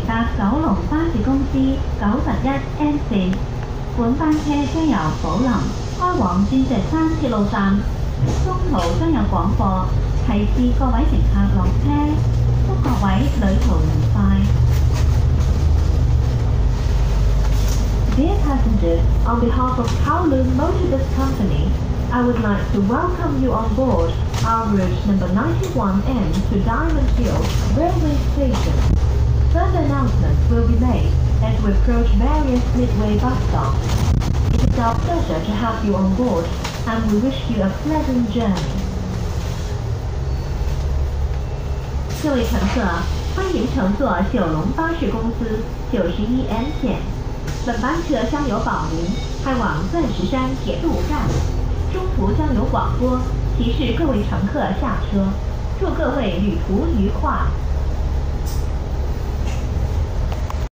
搭九龍巴士公司91N 線，本班車將由寶林開往鑽石山鐵路站，中途將有廣播提示各位乘客落車，祝各位旅途愉快。 Dear passengers, on behalf of Kowloon Motorbus Company, I would like to welcome you on board our route number 91N to Diamond Hill Railway Station. Further announcements will be made as we approach various midway bus stops. It is our pleasure to have you on board, and we wish you a pleasant journey. 各位乘客，欢迎乘坐九龙巴士公司91N 线。本班车将由宝林开往钻石山铁路站，中途将有广播提示各位乘客下车，祝各位旅途愉快。